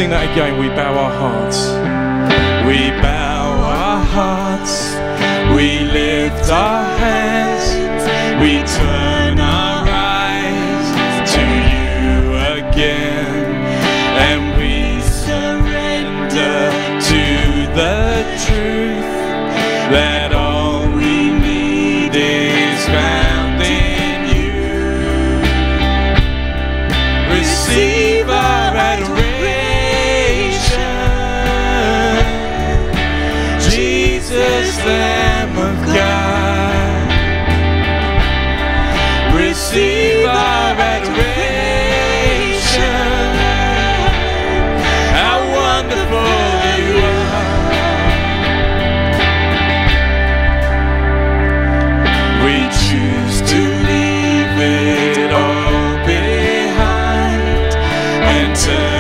sing that again. We bow our hearts. We bow our hearts. We lift our hands. We turn our eyes to you again. And we surrender to the truth that all we need is found in you. Receive our adoration, Jesus, Lamb of God. Receive our adoration, how wonderful you are. We choose to leave it all behind and turn